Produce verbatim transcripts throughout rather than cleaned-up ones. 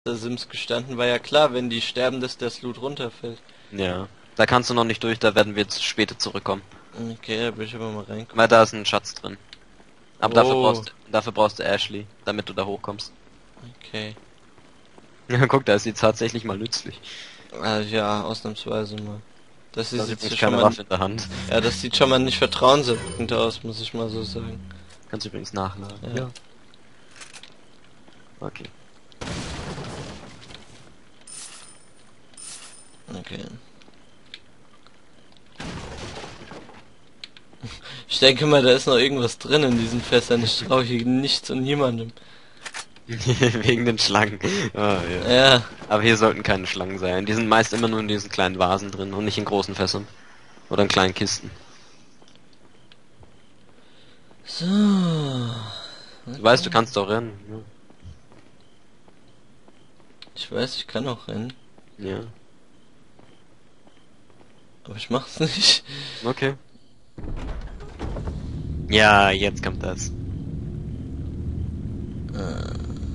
der Sims gestanden, war ja klar, wenn die sterben, dass der Loot runterfällt. Ja. Da kannst du noch nicht durch, da werden wir jetzt später zurückkommen. Okay, da will ich aber mal reingucken. Weil da ist ein Schatz drin. Aber Oh. dafür brauchst dafür brauchst du Ashley, damit du da hochkommst. Okay. Ja, guck, da ist sie tatsächlich mal nützlich. Also ja, ausnahmsweise mal. Das Da sieht ist jetzt übrigens schon keine mal... Waffe in der Hand. Ja, das sieht schon mal nicht vertrauenserweckend aus, muss ich mal so sagen. Kannst übrigens nachladen. Ja. Okay. Okay. Ich denke mal, da ist noch irgendwas drin in diesen Fässern. Ich traue hier nichts und niemandem. Wegen den Schlangen. Ah, ja. Ja. Aber hier sollten keine Schlangen sein. Die sind meist immer nur in diesen kleinen Vasen drin und nicht in großen Fässern. Oder in kleinen Kisten. So. Du weißt, du kannst doch rennen. Ich weiß, ich kann auch rennen. Ja. Aber ich mach's nicht. Okay. Ja, jetzt kommt das. Äh.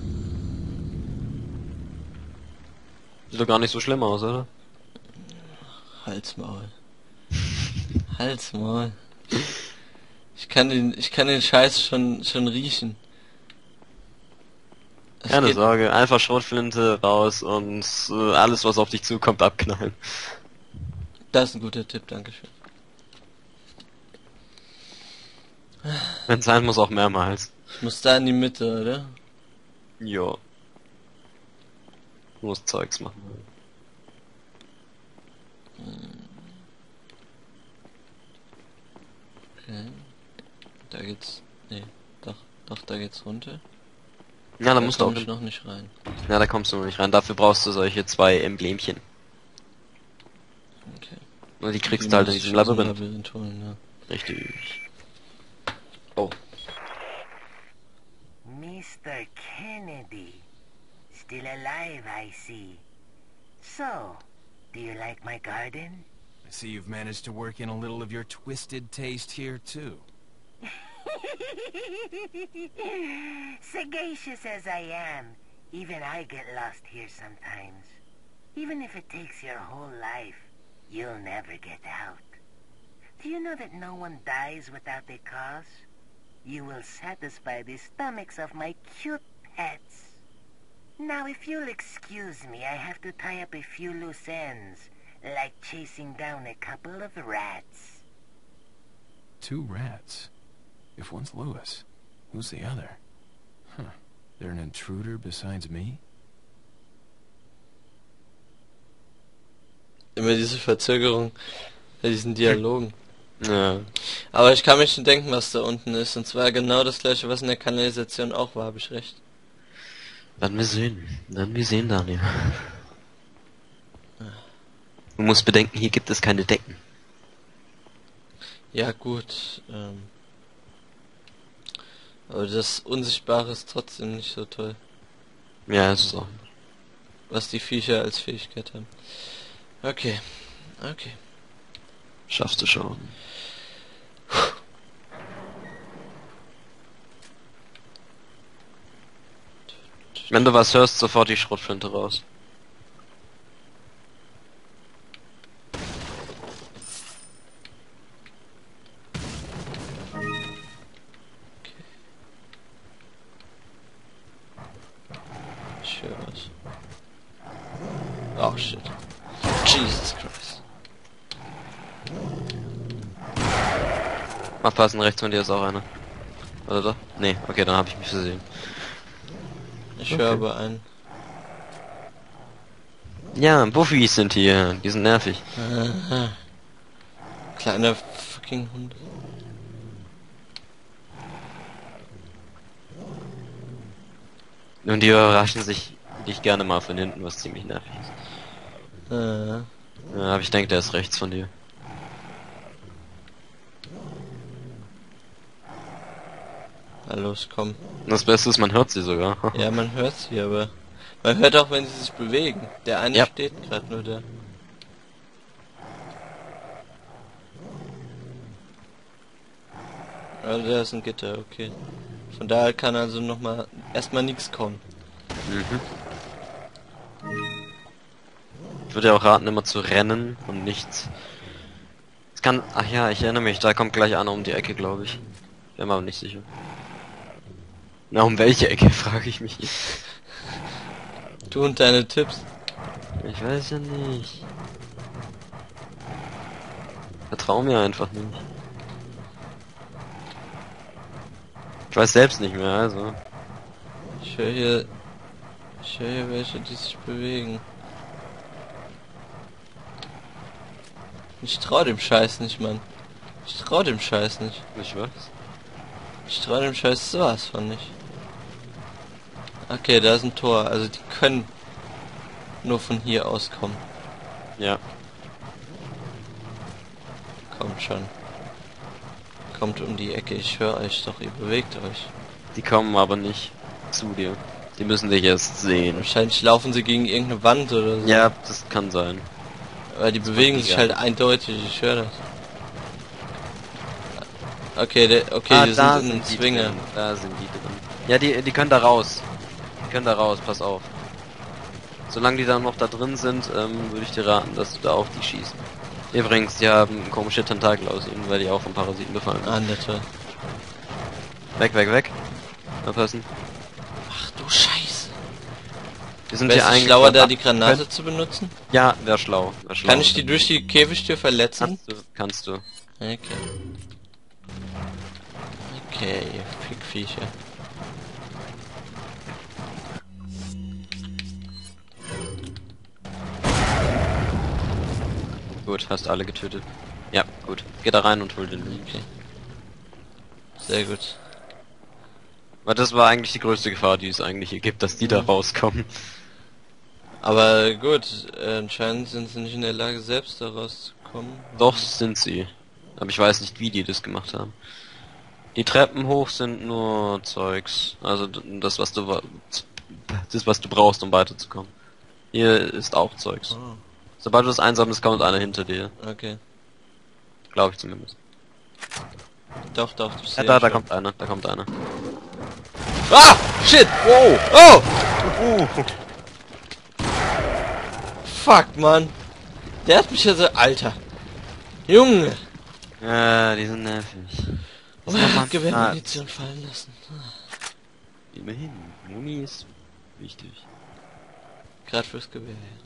Sieht doch gar nicht so schlimm aus, oder? Halsmaul. Halsmaul. Ich kann den, ich kann den Scheiß schon, schon riechen. Es Keine geht- Sorge, einfach Schrotflinte raus und äh, alles, was auf dich zukommt, abknallen. Das ist ein guter Tipp, dankeschön. Wenn sein muss, auch mehrmals. Ich muss da in die Mitte, oder? Jo. Du musst Zeugs machen. Okay. Da geht's. Nee, doch, doch, da geht's runter. Ja, da musst du auch komm ich hin. noch nicht rein. Ja, da kommst du noch nicht rein. Dafür brauchst du solche zwei Emblemchen. Okay. Und die kriegst Die du halt in muss ich diesem aus dem Labyrinth. Labyrinth holen, ja. Richtig. Oh. Mister Kennedy. Still alive, I see. So, do you like my garden? I see you've managed to work in a little of your twisted taste here, too. Sagacious as I am, even I get lost here sometimes. Even if it takes your whole life, you'll never get out. Do you know that no one dies without a cause? You will satisfy the stomachs of my cute pets. Now, if you'll excuse me, I have to tie up a few loose ends, like chasing down a couple of rats. Two rats. If one's Lewis, who's the other? Huh. They're an intruder besides me? Immer diese Verzögerung bei diesen Dialogen. Ja. Aber ich kann mir schon denken, was da unten ist. Und zwar genau das gleiche, was in der Kanalisation auch war, habe ich recht. Werden wir sehen. Werden wir sehen, Daniel. Du musst bedenken, hier gibt es keine Decken. Ja gut, ähm. Aber das Unsichtbare ist trotzdem nicht so toll, Ja, ist so. was die Viecher als Fähigkeit haben. Okay, okay. Schaffst du schon. Wenn du was hörst, sofort die Schrotflinte raus. Ich höre was. Oh shit. Jesus Christ. Aufpassen, rechts von dir ist auch einer. Oder doch? Nee, okay, dann habe ich mich versehen. Ich Okay. höre aber einen. Ja, Buffys sind hier. Die sind nervig. Aha. Kleiner fucking Hund. Und die überraschen sich dich gerne mal von hinten, was ziemlich nervig ist. Äh. Ja, aber ich denke, der ist rechts von dir. Na los, komm. Und das Beste ist, man hört sie sogar. Ja, man hört sie, aber man hört auch, wenn sie sich bewegen. Der eine Ja. steht gerade nur da. Also da ist ein Gitter, okay. Von daher kann also noch mal erstmal nichts kommen. Mhm. würde ja auch raten, immer zu rennen und nichts. Es kann... Ach ja, ich erinnere mich, da kommt gleich einer um die Ecke, glaube ich. Bin mir aber nicht sicher. Na, um welche Ecke, frage ich mich. Du und deine Tipps. Ich weiß ja nicht. Vertrau mir einfach nicht. Ich weiß selbst nicht mehr, also. Ich höre hier... Ich höre hier welche, die sich bewegen. Ich trau dem Scheiß nicht, Mann. Ich trau dem Scheiß nicht. Nicht was? Ich trau dem Scheiß sowas von nicht. Okay, da ist ein Tor. Also die können nur von hier aus kommen. Ja. Kommt schon. Kommt um die Ecke. Ich höre euch doch. Ihr bewegt euch. Die kommen aber nicht zu dir. Die müssen dich erst sehen. Wahrscheinlich laufen sie gegen irgendeine Wand oder so. Ja, das kann sein. Aber die bewegen sich ja. halt eindeutig. Ich höre das. Okay, der, okay, Ah, die da sind in einem sind die Zwinger. drin. Da sind die drin. Ja, die, die können da raus. Die können da raus, pass auf. Solange die dann noch da drin sind, ähm, würde ich dir raten, dass du da auf die schießt. Übrigens, die haben komische Tentakel aus ihnen, weil die auch von Parasiten befallen sind. Ah, nette. Weg, weg, weg. Aufpassen. Ach du Scheiße. Wir sind Wäre hier es eigentlich... schlauer, da die Granate zu benutzen? Ja, wäre schlau. Wär schlau. Kann ich die durch die Käfigtür verletzen? Kannst du, kannst du. Okay. Okay, ihr Fickviecher. Gut, hast alle getötet. Ja, gut. Geh da rein und hol den Loot. Okay. Sehr gut. Weil das war eigentlich die größte Gefahr, die es eigentlich hier gibt, dass die da rauskommen. Aber gut, äh, anscheinend sind sie nicht in der Lage, selbst da rauszukommen. Doch sind sie. Aber ich weiß nicht, wie die das gemacht haben. Die Treppen hoch sind nur Zeugs. Also d- das, was du wa- das, was du brauchst, um weiterzukommen. Hier ist auch Zeugs. Oh, Sobald du das einsammelst, kommt einer hinter dir. okay. Glaube ich zumindest. Doch, doch, du Ja, siehst da, da schon. kommt einer, da kommt einer. Ah! Shit! Oh! Oh! Uh. Fuck, Mann! Der hat mich ja so... Alter! Junge! Ja, die sind nervig. Oh, Das macht man- Gewehrmunition fallen lassen. Immerhin, Muni ist wichtig. Gerade fürs Gewehr, ja.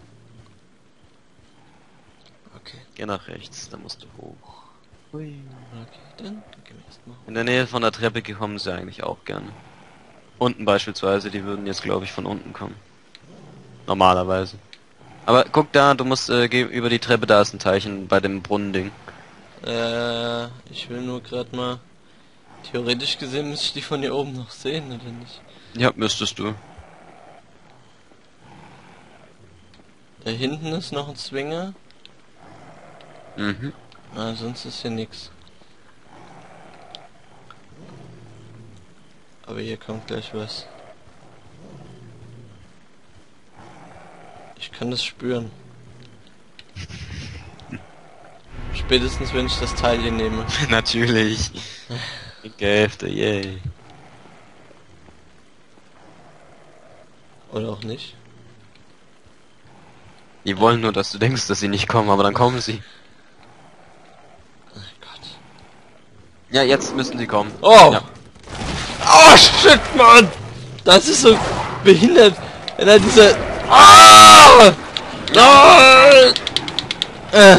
Okay, Geh nach rechts, da musst du hoch. Hui. okay, dann gehen wir erstmal hoch. In der Nähe von der Treppe kommen sie eigentlich auch gerne. Unten beispielsweise, die würden jetzt glaube ich von unten kommen. Normalerweise. Aber guck da, du musst äh, geh über die Treppe, da ist ein Teilchen bei dem Brunnending. Äh, ich will nur gerade mal... Theoretisch gesehen müsste ich die von hier oben noch sehen, oder nicht? Ja, müsstest du. Da hinten ist noch ein Zwinger. Mhm. Ah, sonst ist hier nix. Aber hier kommt gleich was. Ich kann das spüren. Spätestens wenn ich das Teil hier nehme. Natürlich. Gehälfte, yay. Oder auch nicht. Die wollen nur, dass du denkst, dass sie nicht kommen, aber dann kommen sie. Oh Gott. Ja, jetzt müssen sie kommen. Oh! Ja. Oh shit, Mann! Das ist so behindert. Wenn er diese... Ah! Nein! Äh.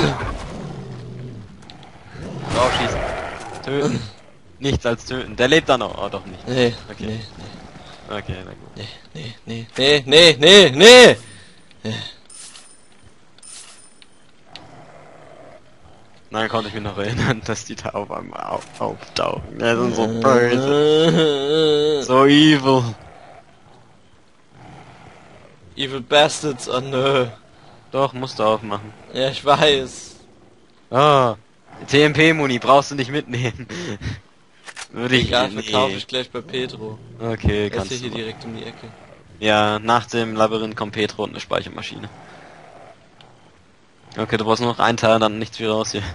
Draufschießen. Töten. Nichts als töten. Der lebt da noch. Oh, doch nicht. Nee, Okay. nee, Okay, na gut. nee, nee, nee, nee, nee, nee, nee! Dann konnte ich mich noch erinnern, dass die da auf einmal auf, auftauchen. Die sind so böse. So evil. Evil Bastards, oh nö. Doch, musst du aufmachen. Ja, ich weiß. Ah. T M P-Muni brauchst du nicht mitnehmen. Würde ich Egal, nee. verkaufe ich gleich bei Petro. Okay, Er ist kannst ja du. hier machen. direkt um die Ecke. Ja, nach dem Labyrinth kommt Petro und eine Speichermaschine. Okay, du brauchst nur noch einen Teil, dann nichts wie raus hier.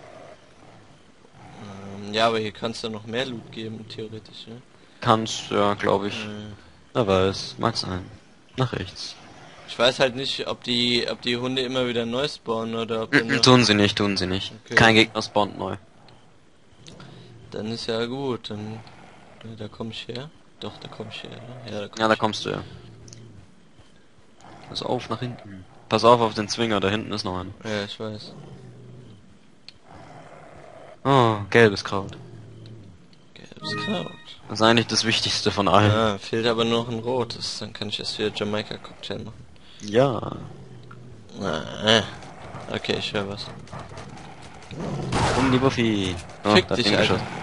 Ähm, ja, aber hier kannst du noch mehr Loot geben, theoretisch, ne? Kannst, ja, glaube ich. Äh, Wer weiß, mag sein. Nach rechts. Ich weiß halt nicht, ob die ob die Hunde immer wieder neu spawnen oder ob dann, Mm, tun sie nicht, tun sie nicht. Okay. Kein Gegner spawnt neu. dann ist ja gut. Dann da komme ich her. Doch, da komme ich her. Ne? Ja, da komm Ja, da ich kommst du ja. Pass auf, nach hinten. Pass auf auf den Zwinger, da hinten ist noch ein. her. Ja, ich weiß. Oh, gelbes Kraut. Gelbes Kraut. Das ist eigentlich das Wichtigste von allen. Ah, fehlt aber noch ein rotes. Dann kann ich erst wieder Jamaika Cocktail machen. Ja. Ah, okay, ich höre was. Um die Buffy. Oh, Fick da hat dich, ihn Alter. geschossen.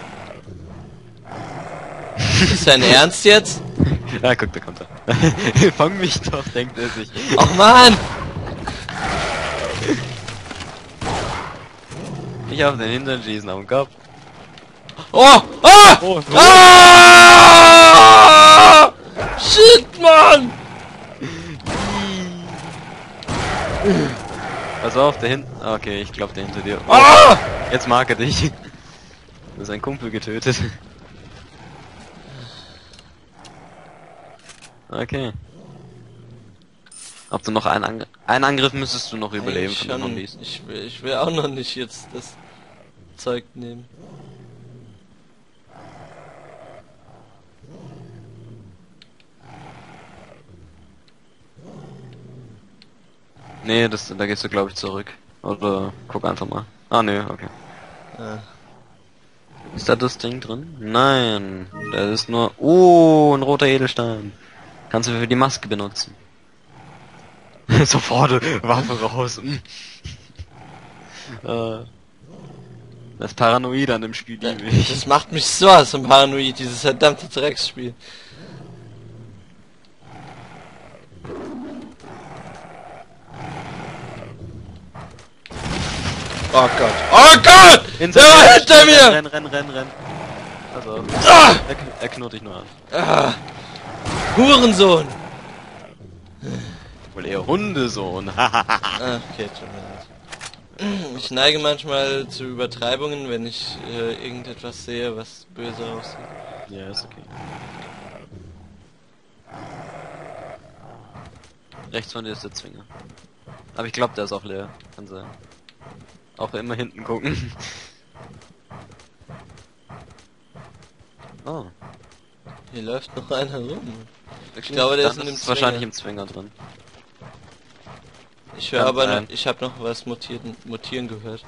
Ist dein Ernst jetzt? Ja, guck, da kommt er. Fang mich doch, denkt er sich. Och man! Ich hab den Hintern schießen am Kopf. Oh! Ah! Oh, Ah! Shit, Mann! Pass auf, der hinten. Okay, ich glaube der hinter dir. Oh, Ah! jetzt mag er dich. Du hast einen Kumpel getötet. Okay. Ob du noch einen Angriff... Einen Angriff müsstest du noch überleben Eigentlich von den schon. Zombies. Ich will, ich will auch noch nicht jetzt das Zeug nehmen. Nee, das, da gehst du glaube ich zurück. Oder guck einfach mal. Ah, nee, okay. Ah. Ist da das Ding drin? Nein, das ist nur... Oh, ein roter Edelstein. Kannst du für die Maske benutzen. Sofort Waffe raus. äh, das ist paranoid an dem Spiel, liebe ich. Das macht mich sowas von paranoid, dieses verdammte Drecksspiel. Oh Gott. Oh Gott! Hinter Der war mir! hinter mir! Renn, renn, renn, renn. Also, Ah! er, kn- er knurrt dich nur an. Ah! Hurensohn! Wohl eher Hundesohn. Ah, okay, tut mir leid. Ich neige manchmal zu Übertreibungen, wenn ich äh, irgendetwas sehe, was böse aussieht. Ja, ist okay. Rechts von dir ist der Zwinger. Aber ich glaube, der ist auch leer. Kann sein. Auch immer hinten gucken. Oh. Hier läuft noch einer rum. Ich glaube, der Dann ist in dem ist wahrscheinlich Zwinger. im Zwinger drin. Ich höre Kann aber sein. noch, ich habe noch was mutieren, mutieren gehört.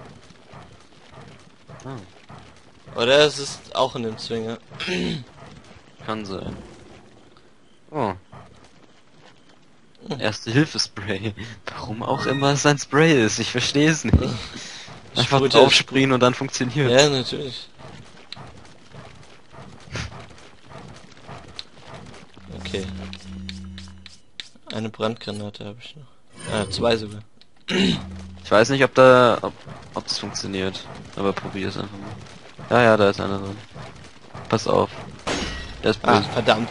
Ah, Oder es ist auch in dem Zwinger. kann sein. Oh. Erste Hilfe-Spray. Warum auch immer es ein Spray ist, ich verstehe es nicht. Einfach Sprüht drauf er- sprühen und dann funktioniert. Ja, natürlich. Okay. Eine Brandgranate habe ich noch. Ah, zwei sogar. Ich weiß nicht, ob da, ob, ob das funktioniert. Aber probier es einfach mal. Ja, ja, da ist einer drin. Pass auf. Der ist Ah, böse. verdammt.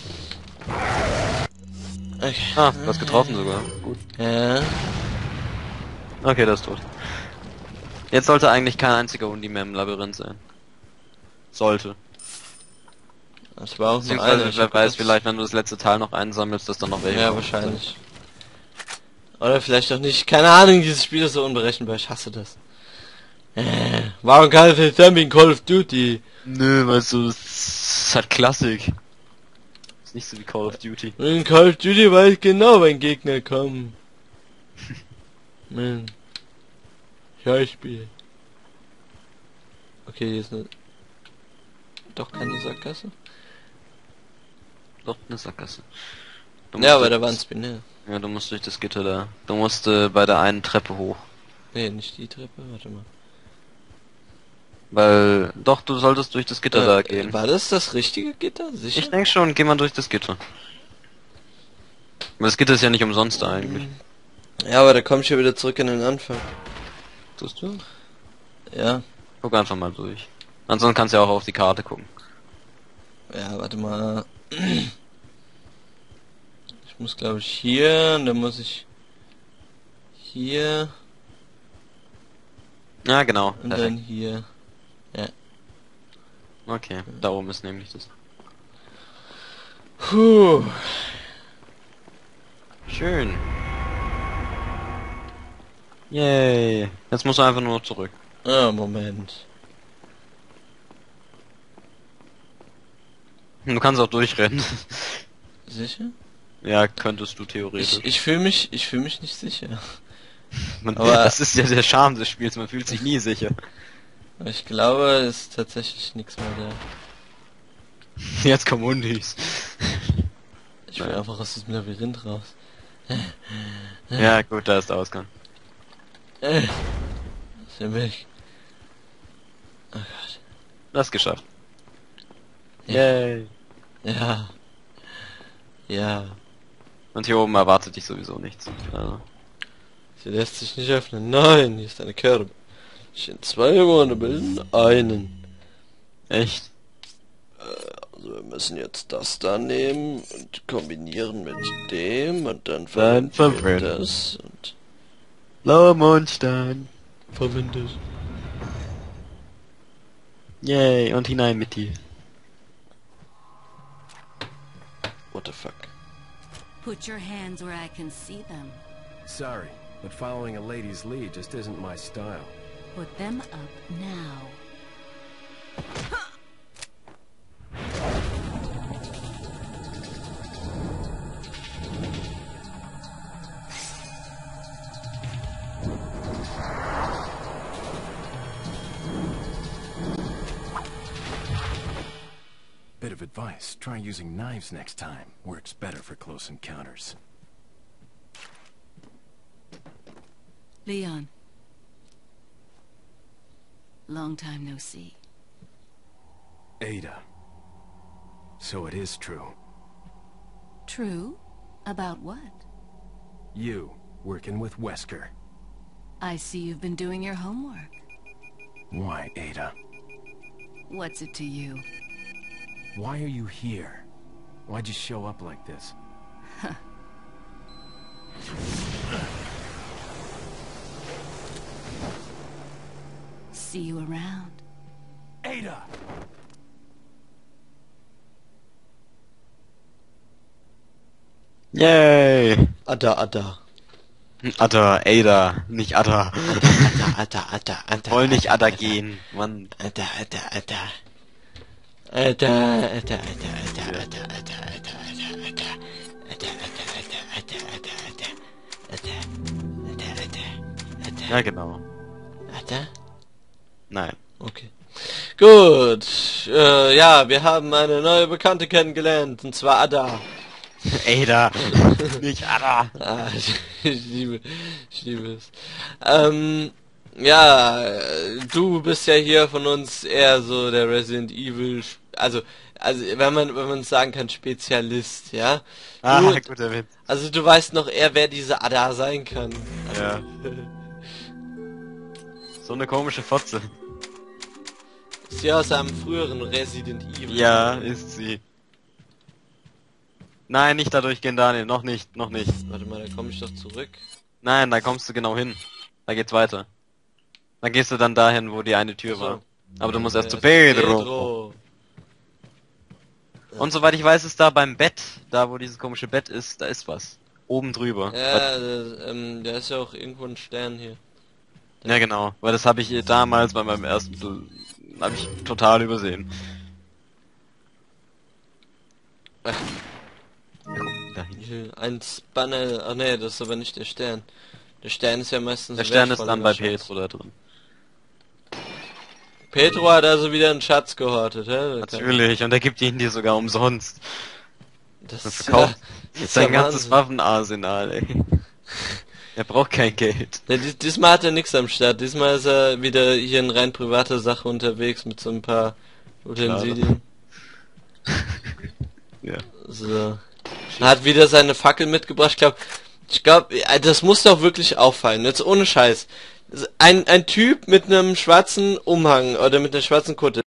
Okay. Ah, du hast getroffen sogar. Gut. Ja. Okay, der ist tot. Jetzt sollte eigentlich kein einziger Undi mehr im Labyrinth sein. Sollte. Das war auch nur einer. Beziehungsweise, Ich wer hab weiß, gedacht- vielleicht, wenn du das letzte Teil noch einsammelst, dass dann noch welche Ja, kommen. wahrscheinlich. Oder vielleicht auch nicht. Keine Ahnung, dieses Spiel ist so unberechenbar. Ich hasse das. Äh, warum kann es nicht sein wie in Call of Duty? Nö, weißt du, es ist halt Klassik. Ist nicht so wie Call of Duty. In Call of Duty weiß ich genau, wenn Gegner kommen. Man. Schauspiel. Okay, hier ist eine... Doch keine Sackgasse? Doch, eine Sackgasse. Du Ja, musst aber durch- da war ein Spinner. Ja, du musst durch das Gitter da. Du musst äh, bei der einen Treppe hoch. Nee, nicht die Treppe, warte mal. Weil, doch, du solltest durch das Gitter da Äh, gehen. War das das richtige Gitter? Sicher? Ich denke schon, geh mal durch das Gitter. Aber das Gitter ist ja nicht umsonst da eigentlich. Ja, aber da komme ich ja wieder zurück in den Anfang. Tust du? Ja. Guck einfach mal durch. Ansonsten kannst du ja auch auf die Karte gucken. Ja, warte mal. Ich muss glaube ich hier, und dann muss ich hier Ja, genau. und Perfekt. dann hier. Okay, da oben ist nämlich das. Puh. Schön. Yay. Jetzt muss er einfach nur noch zurück. Ah, Moment. Du kannst auch durchrennen. Sicher? Ja, könntest du theoretisch. Ich, ich fühle mich, ich fühle mich nicht sicher. Man, aber- das ist ja der Charme des Spiels, man fühlt sich nie sicher. Aber ich glaube, es ist tatsächlich nichts mehr da. Jetzt kommen Undis. Ich will einfach aus diesem Labyrinth raus. Ja, gut, da ist der Ausgang. Äh, ist ja weg. Oh Gott. Das geschafft. Ja. Yay. Ja. Ja. Und hier oben erwartet dich sowieso nichts. Also. Sie lässt sich nicht öffnen. Nein, hier ist eine Kerbe. Stehen zwei Bewohner bilden einen. Echt? Also wir müssen jetzt das da nehmen und kombinieren mit dem und dann Dann verwenden wir verwenden. das und Blauer Mondstein. verwendet. Yay, und hinein mit dir. What the fuck? Put your hands where I can see them. Sorry, but following a lady's lead just isn't my style. Put them up now. Bit of advice, try using knives next time. Works better for close encounters. Leon. Long time no see. Ada. So it is true. True? About what? You, working with Wesker. I see you've been doing your homework. Why, Ada? What's it to you? Why are you here? Why'd you show up like this? See you around. Ada! Yay! Ada, Ada. Ada, Ada, nicht Ada. Ada, Ada, Ada, Ada. Woll nicht Ada gehen, Mann. Ada, Ada, Ada. Ada, Ada, Ada, Ada, Ada, Ada, Ada, Ada, Ada. Ada, Ada, Ada, Ada, Ada, Ada. Ada, Ada, Ada, Ada. Ja, genau. Ada? Nein. Okay. Gut. Äh, ja, wir haben eine neue Bekannte kennengelernt, und zwar Ada. Ada, nicht Ada. Ah, ich, ich liebe, ich liebe es. Ähm, ja, du bist ja hier von uns eher so der Resident Evil, also, also wenn man, wenn man sagen kann, Spezialist, ja. Ah, Du, guter Witz. also du weißt noch eher, wer diese Ada sein kann. Ja. So eine komische Fotze. Ist ja aus einem früheren Resident Evil. Ja, ist sie. Nein, nicht da durchgehen, Daniel. Noch nicht, noch nicht. Warte mal, da komme ich doch zurück. Nein, da kommst du genau hin. Da geht's weiter. Da gehst du dann dahin, wo die eine Tür So. war. Aber du musst erst zu Äh, Pedro. Pedro. Und soweit ich weiß, ist da beim Bett, da wo dieses komische Bett ist, da ist was. Oben drüber. Ja, da, ähm, da ist ja auch irgendwo ein Stern hier. Ja, genau. Weil das habe ich damals bei meinem ersten... habe ich total übersehen. Ach. Dahin. Hier, ein Spanner, ach nee, das ist aber nicht der Stern. Der Stern ist ja meistens Der Stern ist wertvoller dann bei Schatz. Pedro da drin. Pedro hat also wieder einen Schatz gehortet, hä? Natürlich, und er gibt ihn dir sogar umsonst. Das Er ist verkauft ja, sein ja ganzes Wahnsinn. Waffenarsenal, ey. Er braucht kein Geld. Ja, dies, diesmal hat er nichts am Start. Diesmal ist er wieder hier in rein privater Sache unterwegs mit so ein paar Utensilien. Ja. So. Er hat wieder seine Fackel mitgebracht. Ich glaube, ich glaube, das muss doch wirklich auffallen. Jetzt ohne Scheiß. Ein, ein Typ mit einem schwarzen Umhang oder mit einer schwarzen Kutte.